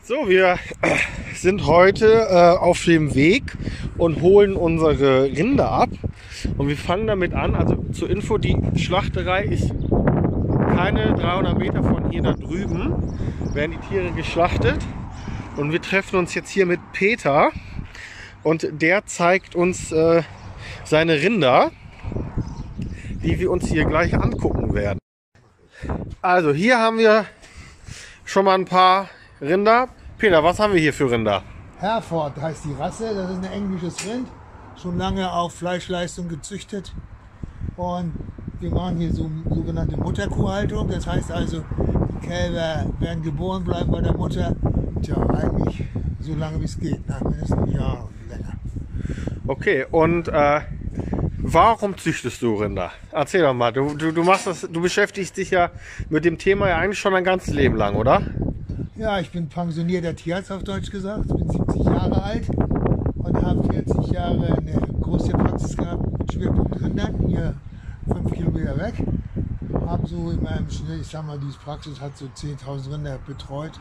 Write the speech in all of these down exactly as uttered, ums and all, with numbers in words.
So, wir sind heute äh, auf dem Weg und holen unsere Rinder ab. Und wir fangen damit an, also zur Info, die Schlachterei ist keine dreihundert Meter von hier da drüben, werden die Tiere geschlachtet. Und wir treffen uns jetzt hier mit Peter und der zeigt uns äh, seine Rinder, die wir uns hier gleich angucken werden. Also hier haben wir schon mal ein paar Rinder. Peter, was haben wir hier für Rinder? Hereford heißt die Rasse, das ist ein englisches Rind, schon lange auf Fleischleistung gezüchtet. Und wir machen hier so sogenannte Mutterkuhhaltung, das heißt also, die Kälber werden geboren, bleiben bei der Mutter, tja, eigentlich so lange wie es geht, ne? Mindestens ein Jahr und länger. Okay, und äh, warum züchtest du Rinder? Erzähl doch mal, du, du, du, machst das, du beschäftigst dich ja mit dem Thema ja eigentlich schon ein ganzes Leben lang, oder? Ja, ich bin pensionierter Tierarzt auf Deutsch gesagt, bin siebzig Jahre alt und habe vierzig Jahre eine große Praxis gehabt mit Schwerpunkt Rindern, hier fünf Kilometer weg. Habe so in meinem Schnitt, ich sag mal, diese Praxis hat so zehntausend Rinder betreut.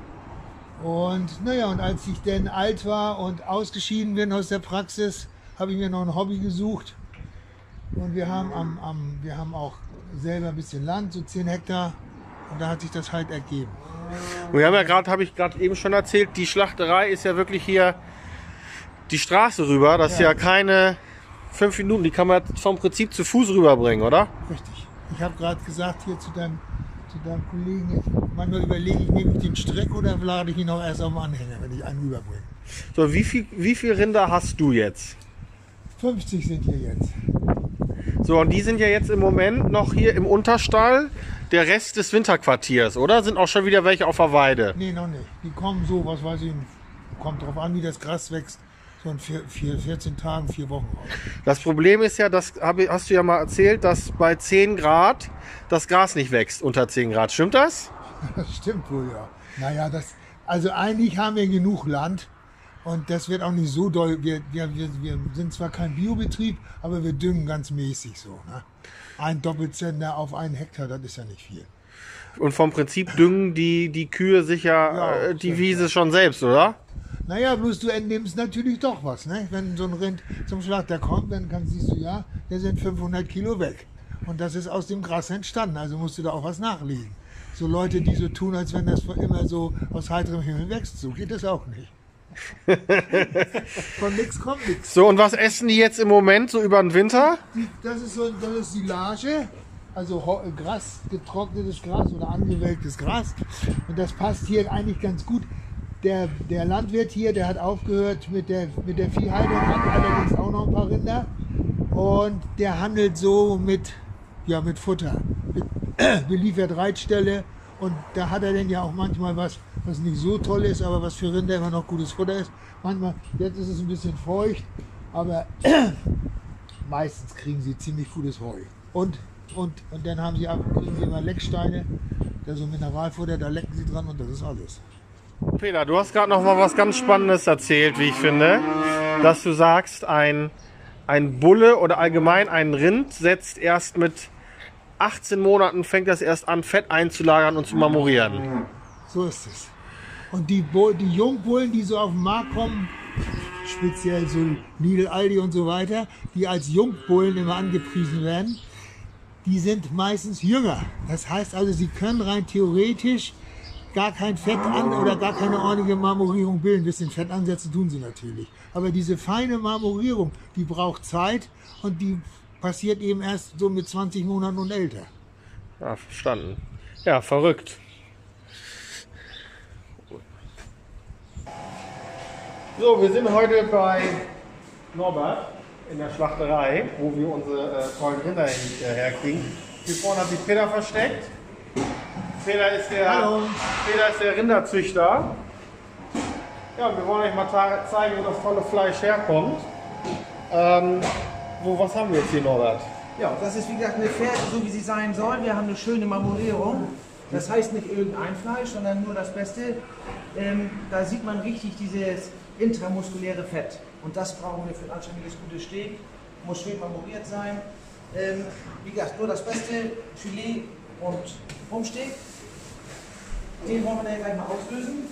Und naja, und als ich dann alt war und ausgeschieden bin aus der Praxis, habe ich mir noch ein Hobby gesucht. Und wir haben, am, am, wir haben auch selber ein bisschen Land, so zehn Hektar. Und da hat sich das halt ergeben. Wir haben ja gerade, habe ich gerade eben schon erzählt, die Schlachterei ist ja wirklich hier die Straße rüber. Das ist ja, ja keine fünf Minuten, die kann man vom Prinzip zu Fuß rüberbringen, oder? Richtig. Ich habe gerade gesagt hier zu deinem, zu deinem Kollegen, ich, manchmal überlege ich, nehme ich den Strick oder lade ich ihn auch erst auf den Anhänger, wenn ich einen rüberbringe. So, wie viel, wie viel Rinder hast du jetzt? fünfzig sind hier jetzt. So, und die sind ja jetzt im Moment noch hier im Unterstall. Der Rest des Winterquartiers, oder? Sind auch schon wieder welche auf der Weide? Nee, noch nicht. Die kommen so, was weiß ich, kommt drauf an, wie das Gras wächst. So in vier, vier, vierzehn Tagen, vier Wochen raus. Das Problem ist ja, das hast du ja mal erzählt, dass bei zehn Grad das Gras nicht wächst unter zehn Grad. Stimmt das? Das stimmt wohl, ja. Naja, das, also eigentlich haben wir genug Land und das wird auch nicht so doll. Wir, wir, wir, wir sind zwar kein Biobetrieb, aber wir düngen ganz mäßig so. Ne? Ein Doppelzentner auf einen Hektar, das ist ja nicht viel. Und vom Prinzip düngen die, die Kühe sich ja, ja äh, die Wiese ja. schon selbst, oder? Naja, bloß du entnimmst natürlich doch was. Ne? Wenn so ein Rind zum Schlachter kommt, dann kannst, siehst du ja, der sind fünfhundert Kilo weg. Und das ist aus dem Gras entstanden, also musst du da auch was nachlegen. So Leute, die so tun, als wenn das immer so aus heiterem Himmel wächst, so geht das auch nicht. Von nix kommt nix. So, und was essen die jetzt im Moment so über den Winter? Die, das ist so, das ist Silage, also Gras, getrocknetes Gras oder angewelktes Gras. Und das passt hier eigentlich ganz gut. Der, der Landwirt hier, der hat aufgehört mit der, mit der Viehhaltung, hat allerdings auch noch ein paar Rinder. Und der handelt so mit, ja, mit Futter. Mit, beliefert Reitställe. Und da hat er dann ja auch manchmal was, was nicht so toll ist, aber was für Rinder immer noch gutes Futter ist. Manchmal, jetzt ist es ein bisschen feucht, aber meistens kriegen sie ziemlich gutes Heu. Und, und, und dann haben sie, kriegen sie immer Lecksteine, da so Mineralfutter, da lecken sie dran und das ist alles. Peter, du hast gerade noch mal was ganz Spannendes erzählt, wie ich finde, dass du sagst, ein, ein Bulle oder allgemein ein Rind setzt erst mit achtzehn Monaten, fängt das erst an, Fett einzulagern und zu marmorieren. So ist es. Und die, die Jungbullen, die so auf den Markt kommen, speziell so Lidl, Aldi und so weiter, die als Jungbullen immer angepriesen werden, die sind meistens jünger. Das heißt also, sie können rein theoretisch gar kein Fett an oder gar keine ordentliche Marmorierung bilden. Ein bisschen Fett ansetzen tun sie natürlich. Aber diese feine Marmorierung, die braucht Zeit und die passiert eben erst so mit zwanzig Monaten und älter. Ja, verstanden. Ja, verrückt. So, wir sind heute bei Norbert in der Schlachterei, wo wir unsere äh, tollen Rinder herkriegen. Hier vorne hat sich Peter versteckt. Peter ist der, Hallo. Peter ist der Rinderzüchter. Ja, wir wollen euch mal zeigen, wo das tolle Fleisch herkommt. Ähm, wo, was haben wir jetzt hier, Norbert? Ja, das ist wie gesagt eine Pferde, so wie sie sein sollen. Wir haben eine schöne Marmorierung. Das heißt nicht irgendein Fleisch, sondern nur das Beste. Ähm, da sieht man richtig dieses intramuskuläre Fett. Und das brauchen wir für ein anständiges, gutes Steak. Muss schön marmoriert sein. Ähm, wie gesagt, nur das Beste, Filet und Rumpsteak. Den wollen wir dann gleich mal auslösen.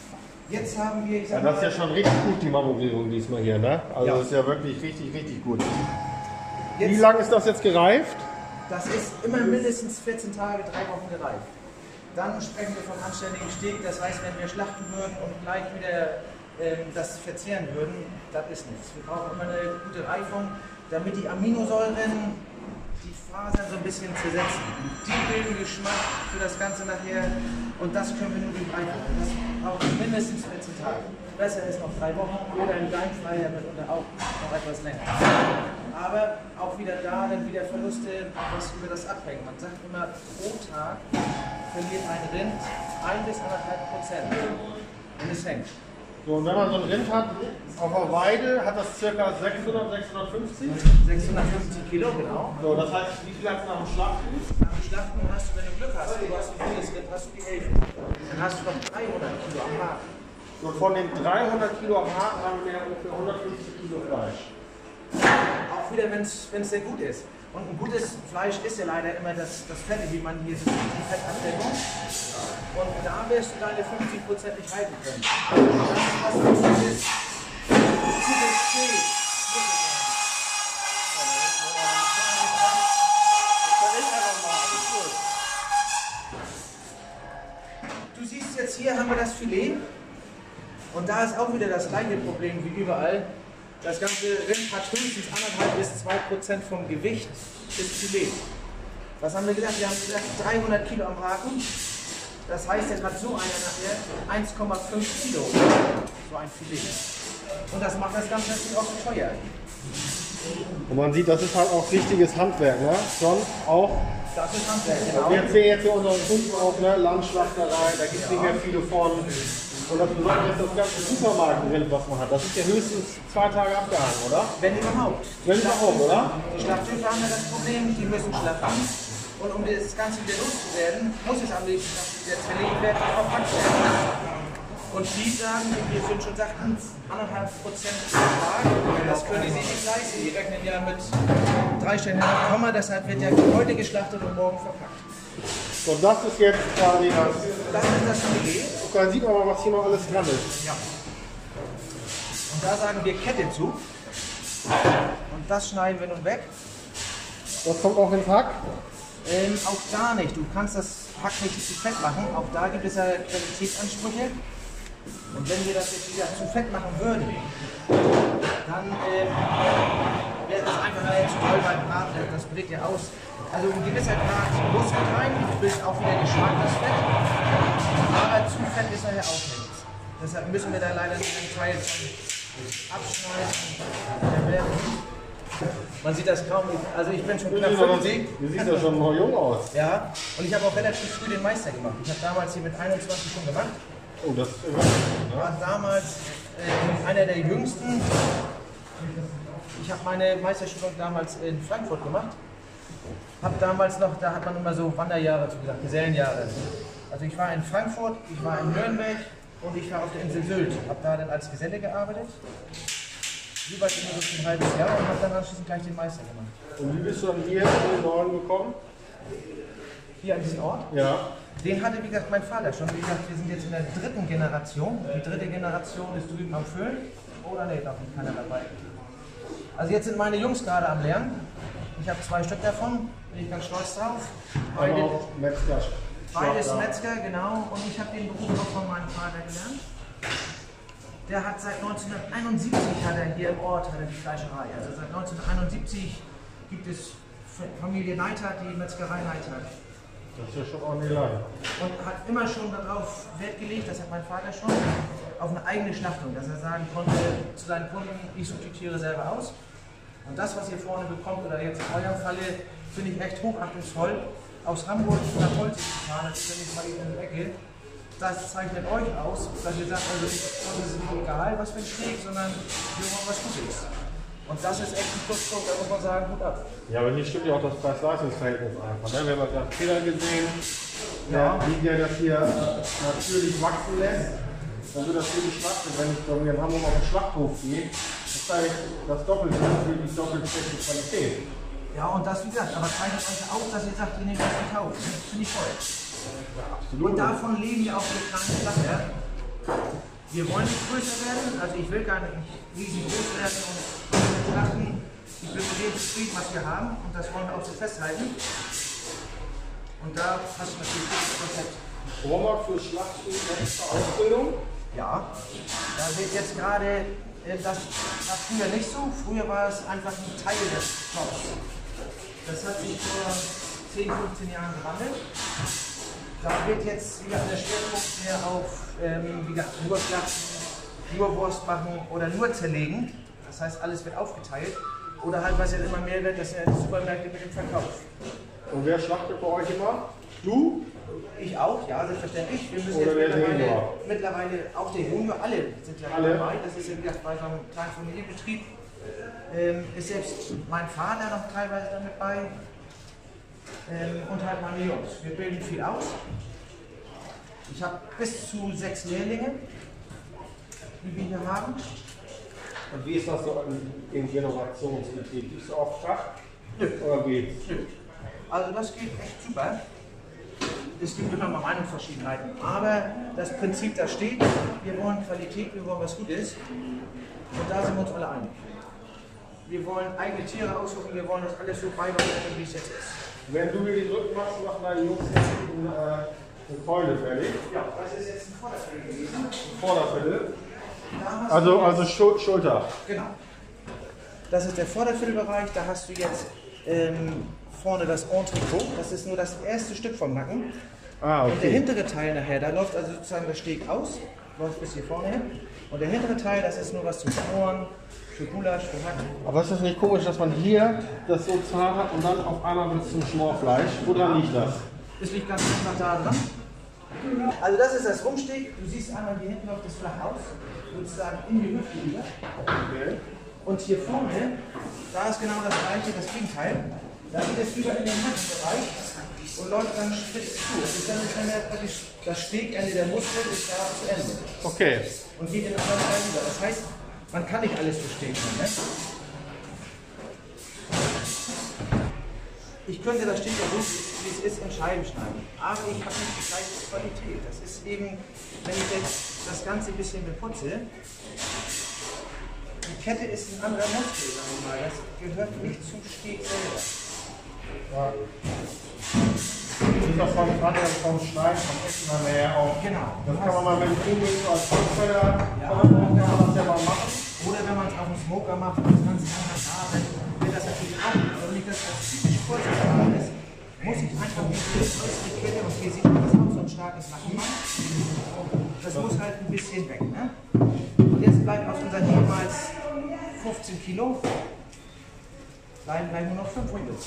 Jetzt haben wir, ich Ja, sag das ist ja mal, schon richtig gut, die Marmorierung diesmal hier, ne? Also Ja. das ist ja wirklich richtig, richtig gut. Wie jetzt, lange ist das jetzt gereift? das ist immer mindestens vierzehn Tage, drei Wochen gereift. Dann sprechen wir vom anständigen Steg, das heißt, wenn wir schlachten würden und gleich wieder ähm, das verzehren würden, das ist nichts. Wir brauchen immer eine gute Reifung, damit die Aminosäuren die Fasern so ein bisschen zersetzen. Die bilden Geschmack für das Ganze nachher und das können wir nur durch Reifung. Das braucht mindestens vierzehn Tage. Besser ist noch drei Wochen oder ein Geinfreier mitunter auch noch etwas länger. Aber auch wieder da dann wieder Verluste, was über das abhängt. Man sagt immer, pro Tag verliert ein Rind ein bis anderthalb Prozent. Und es hängt. So, und wenn man so ein Rind hat auf der Weide, hat das ca. sechshundert, sechshundertfünfzig. sechshundertfünfzig Kilo, genau. So, das heißt, wie viel hat es nach dem Schlachten? Nach dem Schlachten hast du, wenn du Glück hast, du hast ein gutes Rind, hast du die Hälfte. Dann hast du noch dreihundert Kilo am Haken. So, von den dreihundert Kilo am Haken haben wir ungefähr hundertfünfzig Kilo Fleisch. Auch wieder, wenn es sehr gut ist. Und ein gutes Fleisch ist ja leider immer das, das Fette, wie man hier sieht, die Fettabdeckung. Und da wirst du deine fünfzig Prozent nicht halten können. Also das, was wichtig ist, gutes Steak. Du siehst jetzt hier haben wir das Filet. Und da ist auch wieder das gleiche Problem wie überall. Das ganze Rind hat höchstens anderthalb bis zwei Prozent vom Gewicht des Filet. Was haben wir gesagt? Wir haben gesagt dreihundert Kilo am Haken. Das heißt, jetzt hat so einer nachher eins Komma fünf Kilo. So ein Filet. Und das macht das Ganze natürlich auch so teuer. Und man sieht, das ist halt auch richtiges Handwerk, ne? Schon auch. Das ist Handwerk, genau. Wir sehen jetzt hier unseren Kunden auch, ne? Landschlachterei, da gibt es nicht mehr viele von. Und das Besondere ist das ganze Supermarktrind, was man hat. Das ist ja höchstens zwei Tage abgehangen, oder? Wenn überhaupt. Wenn überhaupt, oder? Die Schlachthöfe haben ja das Problem, die müssen schlachten. Und um das Ganze wieder loszuwerden, muss es am liebsten wieder zerlegt werden und verpackt werden. Und die sagen, wie wir schon sagten, anderthalb Prozent pro Tag. Das können die sich nicht leisten. Die rechnen ja mit drei Stellen hinter Komma. Deshalb wird ja heute geschlachtet und morgen verpackt. So, das ist jetzt quasi das. Das ist das Filet. Da sieht man mal, was hier noch alles dran ist. Ja. Und da sagen wir Kette zu. Und das schneiden wir nun weg. Das kommt auch ins Hack. Ähm, auch da nicht. Du kannst das Hack nicht zu fett machen. Auch da gibt es ja Qualitätsansprüche. Und wenn wir das jetzt wieder zu fett machen würden, dann ähm, wäre das einfach zu doll beim Braten. Das brät ja aus. Also ein gewisser Grad muss mit rein. Du willst auch wieder Geschmack, das Fett. Aber zu fett ist nachher auch nichts. Deshalb müssen wir da leider einen Teil abschneiden. Man sieht das kaum. Also ich bin schon knapp fünfzig. Du siehst ja schon noch jung aus. Ja, und ich habe auch relativ früh den Meister gemacht. Ich habe damals hier mit einundzwanzig schon gemacht. Oh, das ist War damals äh, einer der jüngsten. Ich habe meine Meisterschulung damals in Frankfurt gemacht. Habe damals noch, da hat man immer so Wanderjahre zu gesagt, Gesellenjahre. Also ich war in Frankfurt, ich war in Nürnberg und ich war auf der Insel Sylt. Habe da dann als Geselle gearbeitet. Jeweils immer so für ein halbes Jahr und habe dann anschließend gleich den Meister gemacht. Und wie bist du dann hier in den Norden gekommen? Hier an diesem Ort? Ja. Den hatte, wie gesagt, mein Vater schon. Wie gesagt, wir sind jetzt in der dritten Generation. Die dritte Generation ist drüben am Füllen. Oder nee, noch nicht keiner dabei. Also jetzt sind meine Jungs gerade am Lernen. Ich habe zwei Stück davon, bin ich ganz stolz drauf. Beide, Auch Metzger. beides Metzger, genau. Und ich habe den Beruf auch von meinem Vater gelernt. Der hat seit neunzehnhunderteinundsiebzig hat er hier im Ort hat er die Fleischerei. Also seit neunzehnhunderteinundsiebzig gibt es Familie Neidhardt, die Metzgerei Neidhardt. Das ist ja schon ordentlich lang. Und hat immer schon darauf Wert gelegt, das hat mein Vater schon, auf eine eigene Schlachtung, dass er sagen konnte zu seinen Kunden, ich suche die Tiere selber aus. Und das, was ihr vorne bekommt, oder jetzt in eurem Falle, finde ich echt hochachtungsvoll. Aus Hamburg nach Holzig zu fahren, das ist ja nicht mal eben in der Ecke. Das zeichnet euch aus, dass ihr sagt, also uns ist nicht egal, was für ein Steak, sondern wir wollen was Gutes. Und das ist echt ein Pluspunkt, da muss man sagen, gut ab. Ja, aber hier stimmt ja auch das Preis-Leistungs-Verhältnis einfach. Ne? Wir haben ja gerade Fehler gesehen, Ja. wie der das hier natürlich wachsen lässt. Dann wird das hier geschlachtet. Wenn ich dann in Hamburg auf den Schlachthof gehe, das zeigt das Doppelte, natürlich doppelt schlechte Qualität. Ja, und das, wie gesagt, aber zeichnet euch auch, dass ihr sagt, ihr nehmt das gekauft. Das finde ich toll. Ja, absolut. Und davon leben wir auch so kleine Schlachter. Wir wollen nicht größer werden, also ich will gar nicht riesengroß werden und schlachten. Ich bin mit dem zufrieden, was wir haben und das wollen wir auch so festhalten. Und da hast du natürlich das Konzept. Brauchen wir für Schlachten extra Ausbildung? Ja, da wird jetzt gerade, äh, das war früher nicht so, früher war es einfach ein Teil des Jobs. Das hat sich vor zehn, fünfzehn Jahren gewandelt. Da wird jetzt wieder der Schwerpunkt mehr auf ähm, wie gesagt, nur Schlachten, nur Wurst machen oder nur zerlegen. Das heißt, alles wird aufgeteilt. Oder halt, was jetzt immer mehr wird, das sind die Supermärkte mit dem Verkauf. Und wer schlachtet bei euch immer? Du? Ich auch, ja, selbstverständlich. Wir müssen Oder jetzt der mittlerweile, Junior? mittlerweile, auch der Junior, alle sind ja Alle? dabei. Das ist ja wieder bei so einem kleinen Familienbetrieb. Ähm, ist selbst mein Vater noch teilweise damit bei. Ähm, und halt meine Jungs. Wir bilden viel aus. Ich habe bis zu sechs Lehrlinge, die wir hier haben. Und wie ist das so im Generationsbetrieb? Bist du auf Schacht? Nö. Oder geht's? Nö. Also das geht echt super. Es gibt immer mal Meinungsverschiedenheiten, aber das Prinzip da steht, wir wollen Qualität, wir wollen was Gutes und da sind wir uns alle einig. Wir wollen eigene Tiere aussuchen, wir wollen das alles so beibehalten, wie es jetzt ist. Wenn du mir die Rücken machst, machen deine Jungs jetzt ein, äh, eine Keule fertig. Ja, das ist jetzt ein Vorderviertel gewesen. Vorderviertel. Da hast du Also, jetzt- also Schul Schulter. Genau. Das ist der Vorderviertelbereich, da hast du jetzt ähm, vorne das Entrecot, das ist nur das erste Stück vom Nacken. Ah, Und der okay. hintere Teil nachher, da läuft also sozusagen der Steg aus, läuft bis hier vorne hin. Und der hintere Teil, das ist nur was zum Ohren, für Gulasch, für Hack. Aber ist das nicht komisch, dass man hier das so zart hat und dann auf einmal wird es zum Schmorfleisch? Woran liegt das? Das liegt ganz einfach da dran. Also das ist das Rumsteg, du siehst einmal hier hinten läuft das flach aus, sozusagen in die Hüfte über. Okay. Und hier vorne, da ist genau das gleiche, das Gegenteil. Da geht es über in den Nackenbereich und läuft dann spitz zu. Das ist dann wenn der praktisch das Stegende der Muskel ist da zu Ende. Okay. Und geht in den anderen Teil über. Das heißt, man kann nicht alles verstehen. Ne? Ich könnte das Steg ja so, wie es ist, in Scheiben schneiden. Aber ich habe nicht die gleiche Qualität. Das ist eben, wenn ich jetzt das Ganze ein bisschen beputze, die Kette ist ein anderer Muskel, sagen wir mal. Das gehört nicht zum Steg selber. Ja. Das ist auch vom Vater, vom Schneiden, vom Essen dann nachher auch. Genau. Das kann man mal mit dem Kugel so als Feuer, Ja. kann man das ja mal machen. Oder wenn man es auf dem Smoker macht, das Ganze einfach da, dann wird das natürlich auch nicht. Aber wenn ich das als typisch kurzes Haar ist, muss ich einfach nicht die äußere Kette, und hier sieht man das auch, so ein starkes Nacken machen. Das muss halt ein bisschen weg. Ne? Und jetzt bleibt aus unseren ehemals fünfzehn Kilo, bleiben gleich nur noch fünf Kilo.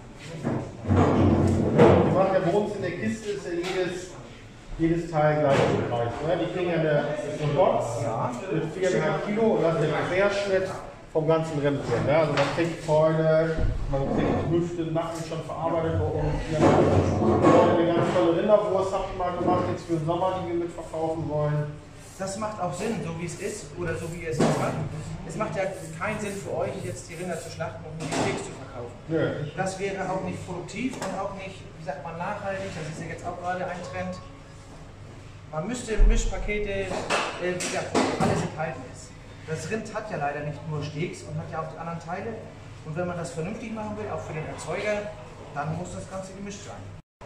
Die machen ja bei uns in der Kiste, ist ja jedes, jedes Teil gleich so gleich. Ne? Die kriegen ja eine, eine Box mit viereinhalb Kilo und das ist der Querschnitt vom ganzen Rind drin. Ne? Also man kriegt Keule, man kriegt Hüfte, Nacken schon verarbeitet und ja, eine ganz tolle Rinderwurst habt ihr mal gemacht, jetzt für den Sommer, die wir mitverkaufen wollen. Das macht auch Sinn, so wie es ist oder so wie ihr es jetzt macht. Es macht ja keinen Sinn für euch, jetzt die Rinder zu schlachten und nur die Steaks zu verkaufen. Nö. Das wäre auch nicht produktiv und auch nicht, wie sagt man, nachhaltig. Das ist ja jetzt auch gerade ein Trend. Man müsste Mischpakete, äh, ja, alles enthalten ist. Das Rind hat ja leider nicht nur Steaks und hat ja auch die anderen Teile. Und wenn man das vernünftig machen will, auch für den Erzeuger, dann muss das Ganze gemischt sein.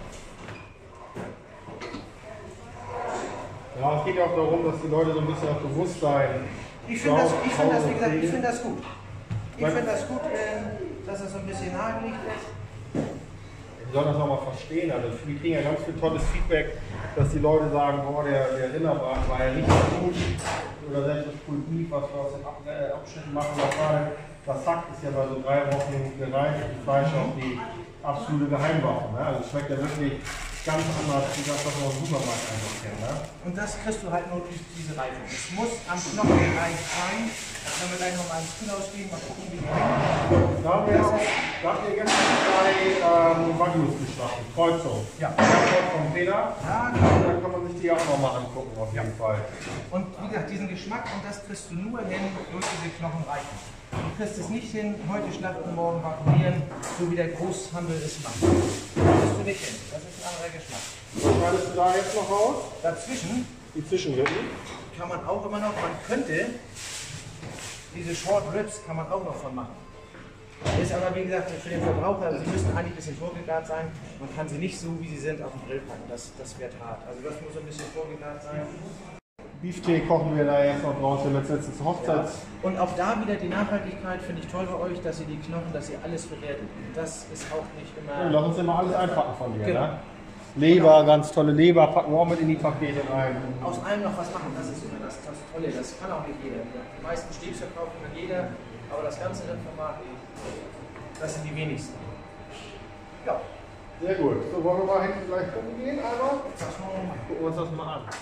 Ja, es geht ja auch darum, dass die Leute so ein bisschen auch Bewusstsein. Ich finde das, ich find das, wie gesagt, ich kriegen. find das gut. Ich finde das gut, äh, dass das so ein bisschen nahegelegt ist. Die sollen das auch mal verstehen. Also wir kriegen ja ganz viel tolles Feedback, dass die Leute sagen, boah, der, der Rinderbraten war ja richtig gut. Oder selbst das Pulled Beef, was wir aus den Ab äh, Abschnitten machen, das, war, das Hack ist ja bei so drei Wochen gereinigt, die Fleisch auch die absolute Geheimwaffe. Ne? Also es schmeckt ja wirklich ganz anders, wie das, was man im Supermarkt einfach kennt. Ne? Und das kriegst du halt nur durch diese Reifung. Es muss am Knochenbereich sein. Wenn wir gleich nochmal ins Kühlhaus gehen, mal gucken, wie die hängen. Da haben wir, auch, da habt ihr gestern zwei ähm, Wagyus geschlachtet, Kreuzung. Ja. Kreuzung vom Peter. Ja, genau. Da kann man sich die auch nochmal angucken, auf jeden Fall. Und wie gesagt, diesen Geschmack, und das kriegst du nur hin durch diese Knochenreifen. Du kriegst es nicht hin, heute schlachten, morgen vakuumieren, so wie der Großhandel es macht. Das kriegst du nicht hin. Das ist ein anderer Geschmack. Was schneidest du da jetzt noch raus? Dazwischen, Die Zwischenrippen. kann man auch immer noch, man könnte diese Short Ribs kann man auch noch von machen. Ist aber wie gesagt für den Verbraucher, also sie müssen eigentlich ein bisschen vorgegart sein. Man kann sie nicht so wie sie sind auf den Grill packen, das, das wird hart. Also das muss ein bisschen vorgegart sein. Beeftee kochen wir da jetzt noch draus, wenn wir jetzt zur Hochzeit. Ja. Und auch da wieder die Nachhaltigkeit finde ich toll bei euch, dass ihr die Knochen, dass ihr alles bewertet. Das ist auch nicht immer. Ja, lass uns immer alles einpacken von dir. Genau. Ne? Leber, genau. Ganz tolle Leber, packen wir auch mit in die Pakete rein. Aus allem noch was machen, das ist immer das, das Tolle. Das kann auch nicht jeder. Die meisten Stäbchen kaufen kann jeder, aber das ganze Rindformat, das sind die wenigsten. Ja. Sehr gut. So, wollen wir mal hinten gleich gucken gehen einmal? Das wollen wir machen. Gucken wir uns das mal an.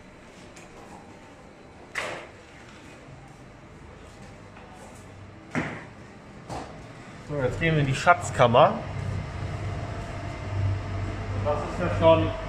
So, jetzt gehen wir in die Schatzkammer. Das ist ja schon. Jetzt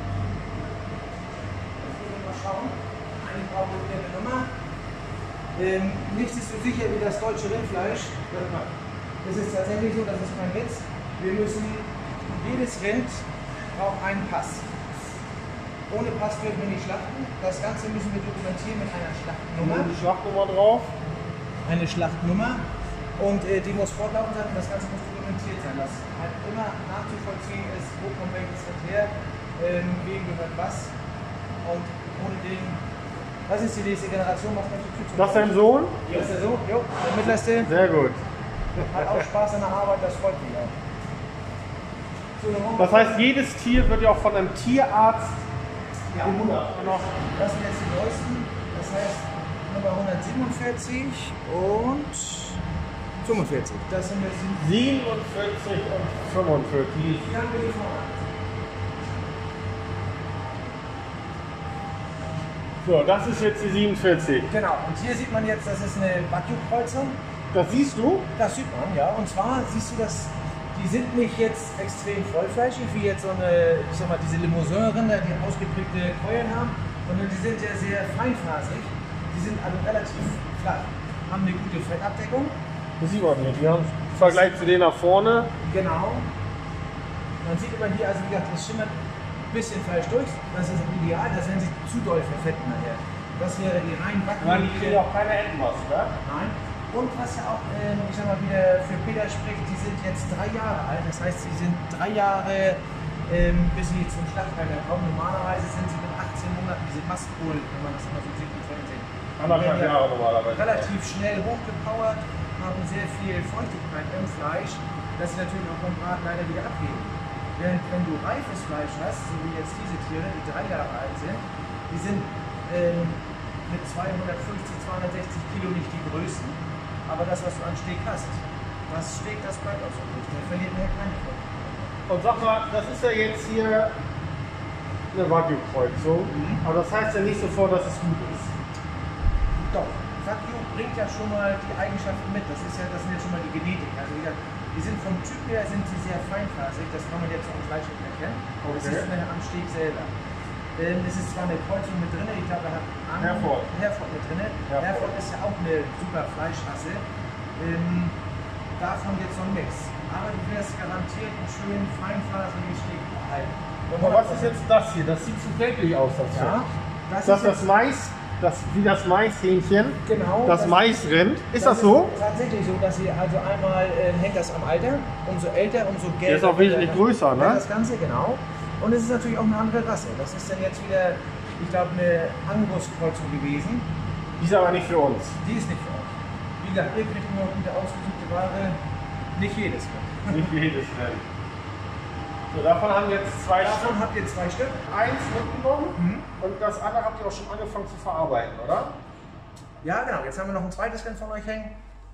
müssen wir mal schauen. Eigentlich brauchen wir wieder eine Nummer. Ähm, nichts ist so sicher wie das deutsche Rindfleisch. Es ist tatsächlich so, das ist kein Witz. Wir müssen, jedes Rind braucht einen Pass. Ohne Pass dürfen wir nicht schlachten. Das Ganze müssen wir dokumentieren mit einer Schlachtnummer. Die Schlachtnummer drauf. Eine Schlachtnummer. Und äh, die muss fortlaufend sein und das Ganze muss dokumentiert sein. Das halt immer nachzuvollziehen ist, wo kommt welches Rind her, ähm, wem gehört was. Und ohne den. Das ist die nächste Generation, was möchte ich Das ist dein Sohn? Das ist der Sohn, jo, der mittlerste. Sehr gut. Hat auch Spaß an der Arbeit, das freut mich auch. So, Das heißt, jedes Tier wird ja auch von einem Tierarzt ja, bewundert. das sind jetzt die neuesten. Das heißt Nummer hundertsiebenundvierzig und fünfundvierzig. Das sind jetzt die. siebenundvierzig und fünfundvierzig. Die haben wir die vorne. So, das ist jetzt die siebenundvierzig. Genau, und hier sieht man jetzt, das ist eine Wagyu-Kreuzung. Das siehst du? Das sieht man, ja. Und zwar siehst du, dass die sind nicht jetzt extrem vollfleischig, wie jetzt so eine, ich sag mal, diese Limousin-Rinder, die ausgeprägte Keulen haben, sondern die sind ja sehr feinfasig. Die sind also relativ flach, haben eine gute Fettabdeckung. Das sieht man nicht. Wir haben im Vergleich zu denen nach vorne. Genau. Man sieht immer hier, also wie gesagt, es schimmert ein bisschen Fleisch durch. Das ist ideal, das werden sie zu doll verfetten nachher. Das wäre die rein Wagyu. Nein, die kriegen auch keine Entenmasse, ne? Nein. Und was ja auch, ähm, ich sag mal, wieder für Peter spricht, die sind jetzt drei Jahre alt. Das heißt, sie sind drei Jahre, ähm, bis sie zum Schlachthalter kommen. Normalerweise sind sie mit achtzehn Monaten, diese Mastkohl, wenn man das immer so sieht, mit Fernsehen. Anderthalb Jahre normalerweise. Relativ schnell hochgepowert, haben sehr viel Feuchtigkeit im Fleisch, dass sie natürlich auch beim Braten leider wieder abgeben. Während wenn du reifes Fleisch hast, so wie jetzt diese Tiere, die drei Jahre alt sind, die sind ähm, mit zweihundertfünfzig, zweihundertsechzig Kilo nicht die größten. Aber das, was du an Steak hast, das Steak, das bleibt auch so gut. Der verliert mehr keine von. Und sag mal, das ist ja jetzt hier eine Wagyu-Kreuzung. Mhm. Aber das heißt ja nicht sofort, dass es gut ist. Doch, Wagyu bringt ja schon mal die Eigenschaften mit. Das, ist ja, das sind ja schon mal die Genetik. Also ja, die sind vom Typ her sind sie sehr feinfasig. Das kann man jetzt am Fleisch nicht erkennen. Okay. Das ist nachher am Steak selber. Ähm, es ist zwar eine Kreuzung mit drin, ich glaube, da hat Herford. Herford mit drin. Herford. Herford ist ja auch eine super Fleischrasse. Ähm, davon jetzt noch nichts. Aber du wirst garantiert einen schönen feinfaserigen Steak erhalten. Aber was ist jetzt das hier? Das sieht zu kältlich aus, das ja, das ist das, das Mais, das, wie das Maishähnchen, genau, das, das Maisrind. Ist das, das so? Ist tatsächlich so, dass sie also einmal äh, hängt das am Alter, umso älter, umso gelber. Der ist auch wesentlich größer, ne? Das Ganze, genau. Und es ist natürlich auch eine andere Rasse. Das ist dann jetzt wieder, ich glaube, eine Angus-Kreuzung gewesen. Die ist aber nicht für uns. Die ist nicht für uns. Wie gesagt, ihr kriegt immer gute ausgesuchte Ware. Nicht jedes Rind. Nicht jedes Rind. So, davon haben wir jetzt zwei Davon Stück. habt ihr zwei Stück. Eins mitgenommen Mhm. und das andere habt ihr auch schon angefangen zu verarbeiten, oder? Ja, genau. Jetzt haben wir noch ein zweites Rind von euch hängen.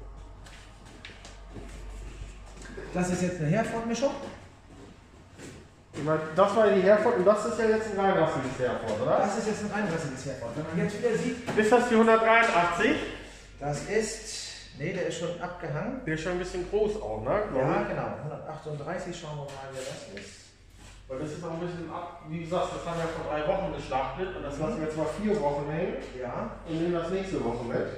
Das ist jetzt eine Herford-Mischung. Ich meine, das war die Herford und das ist ja jetzt ein reinrassiges Herford, oder? Das ist jetzt ein reinrassiges Herford. Wenn man jetzt wieder sieht, Ist das die hundertdreiundachtzig? das ist. Nee, der ist schon abgehangen. Der ist schon ein bisschen groß auch, ne? Ja, genau. hundertachtunddreißig, schauen wir mal, wer das ist. Weil das ist auch ein bisschen ab, wie gesagt, das haben wir vor drei Wochen geschlachtet und das lassen wir jetzt mal vier Wochen hängen Ja. und nehmen das nächste Woche mit.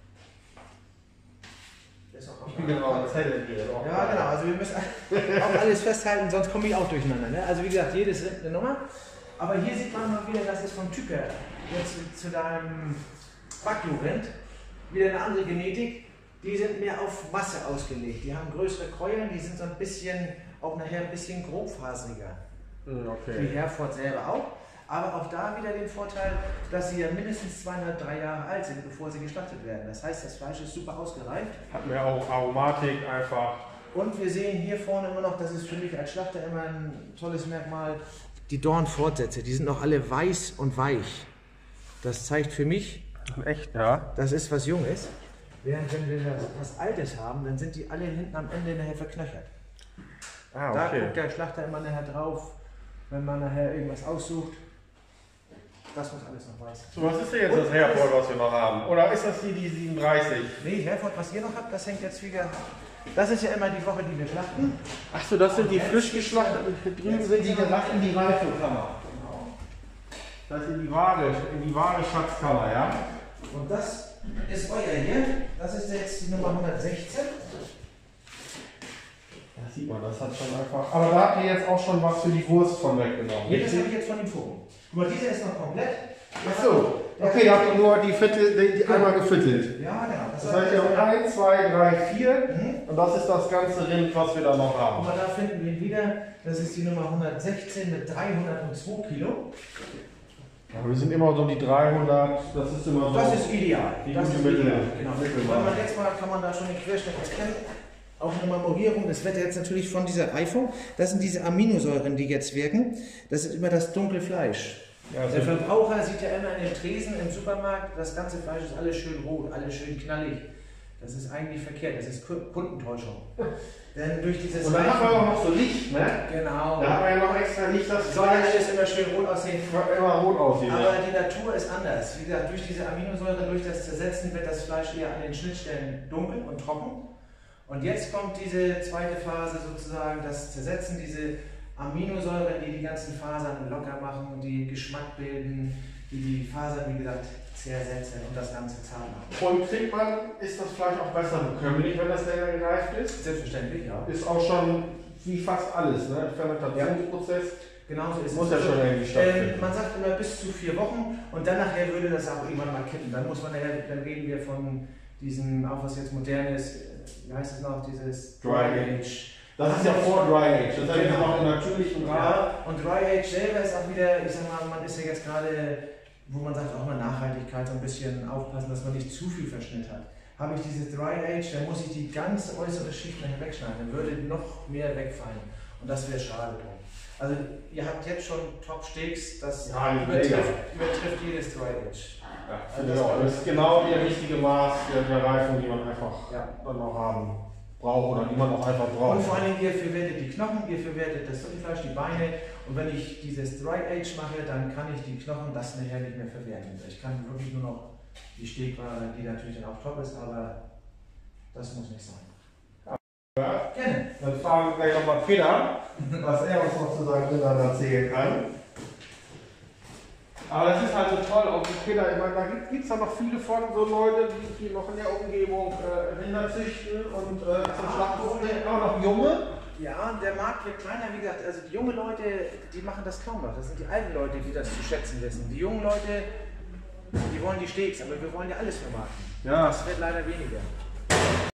Der ist auch Genau, das hätte ich Ja, genau. Also wir müssen auch alles festhalten, sonst komme ich auch durcheinander. Ne? Also wie gesagt, jedes Rind eine Nummer. Aber hier sieht man mal wieder, das ist vom Typ her, jetzt zu deinem Backjugend, wieder eine andere Genetik. Die sind mehr auf Masse ausgelegt. Die haben größere Keulen, die sind so ein bisschen, auch nachher ein bisschen grobfaseriger. Okay. Wie Herford selber auch. Aber auch da wieder den Vorteil, dass sie ja mindestens zweieinhalb, drei Jahre alt sind, bevor sie geschlachtet werden. Das heißt, das Fleisch ist super ausgereift. Hat mir auch Aromatik einfach. Und wir sehen hier vorne immer noch, das ist für mich als Schlachter immer ein tolles Merkmal, die Dornfortsätze. Die sind noch alle weiß und weich. Das zeigt für mich, Echt, ja. das ist was Junges. Während wenn wir das, was Altes haben, dann sind die alle hinten am Ende nachher verknöchert. Ah, Da okay. guckt der Schlachter immer nachher drauf, wenn man nachher irgendwas aussucht. Das muss alles noch weiß. So, was ist denn jetzt das Herford, was wir noch haben? Oder ist das hier die siebenunddreißig? Nee, Herford, was ihr noch habt, das hängt jetzt wieder. Das ist ja immer die Woche, die wir schlachten. Achso, das sind die frisch geschlachteten. Drüben sind die gelacht in die Reifekammer. Das ist in die Ware, in die wahre Schatzkammer, ja? Und das ist euer hier. Das ist jetzt die Nummer hundertsechzehn. Da sieht man, das hat schon einfach. Aber da habt ihr jetzt auch schon was für die Wurst von weggenommen. Hier, das habe ich jetzt von dem Vogel. Guck mal, dieser ist noch komplett. Achso, okay, da habt ihr nur die, Viertel, die, die einmal gefüttelt. Ja, genau. Das heißt, wir haben eins, zwei, drei, vier. Mhm. Und das ist das ganze Rind, was wir da noch Guck haben. mal, da finden wir ihn wieder. Das ist die Nummer hundertsechzehn mit dreihundertzwei Kilo. Ja, wir sind immer so um die dreihundert. Das ist immer so. Das ist ideal. Die das gute ist Mittel. ideal. Genau. Mittel- Wenn man jetzt mal, kann man da schon den Querschnitt erkennen. Auch eine Marmorierung, das wird jetzt natürlich von dieser Reifung. Das sind diese Aminosäuren, die jetzt wirken. Das ist immer das dunkle Fleisch. Ja, Der so- Verbraucher sieht ja immer in den Tresen im Supermarkt, das ganze Fleisch ist alles schön rot, alles schön knallig. Das ist eigentlich verkehrt, das ist Ku- Kundentäuschung. Denn durch dieses Und dann haben wir auch noch so Licht, ne? Genau. Da haben wir ja noch extra Licht, das Soll Fleisch alles immer schön rot aussehen. immer rot aussieht. Aber die Natur ist anders. Wie gesagt, durch diese Aminosäure, durch das Zersetzen wird das Fleisch eher an den Schnittstellen dunkel und trocken. Und jetzt kommt diese zweite Phase sozusagen, das Zersetzen, diese Aminosäuren, die die ganzen Fasern locker machen, die Geschmack bilden, die die Fasern, wie gesagt, zersetzen und das Ganze zart machen. Und kriegt man, ist das Fleisch auch besser bekömmlich, wenn das länger gereift ist? Selbstverständlich, ja. Ist auch schon wie fast alles, ne? Der Fermentationsprozess. Genauso ist Muss es. ja schon irgendwie stattfinden. Ähm, man sagt immer bis zu vier Wochen und dann nachher würde das auch irgendwann mal kippen. Dann muss man nachher, dann reden wir von diesem, auch was jetzt modern ist, wie heißt es noch, dieses Dry Age. Das ist ja vor Dry Age, das heißt Genau. noch im natürlichen Rahmen. Ja, und Dry Age selber ist auch wieder, ich sag mal, man ist ja jetzt gerade, wo man sagt, auch mal Nachhaltigkeit, so ein bisschen aufpassen, dass man nicht zu viel Verschnitt hat. Habe ich dieses Dry Age, dann muss ich die ganze äußere Schicht nachher wegschneiden, dann würde noch mehr wegfallen. Und das wäre schade drum. Also ihr habt jetzt schon Top-Steaks, das Ja, die übertrifft, übertrifft jedes Dry Age. Ja, finde ich auch. Das ist genau der richtige Maß der, der Reifung, die man einfach Ja. dann auch haben braucht oder die man auch einfach Und braucht. vor allen Dingen, ihr verwertet die Knochen, ihr verwertet das Rindfleisch, die Beine. Und wenn ich dieses Dry Age mache, dann kann ich die Knochen das nachher nicht mehr verwerten. Ich kann wirklich nur noch die Steakware, die natürlich dann auch top ist, aber das muss nicht sein. Ja. Gerne. Dann fragen wir gleich nochmal Peter, was er uns noch zu seinen Rindern erzählen kann. Aber das ist halt so toll, auch mit Peter, ich meine, da gibt es ja noch viele von so Leute, die hier noch in der Umgebung äh, Rinder züchten und äh, zum Schlachthof gehen, auch noch junge. Ja, der Markt wird kleiner, wie gesagt, also die jungen Leute, die machen das kaum noch. Das sind die alten Leute, die das zu schätzen wissen. Die jungen Leute, die wollen die Steaks, aber wir wollen ja alles vermarkten. Ja. Das wird leider weniger.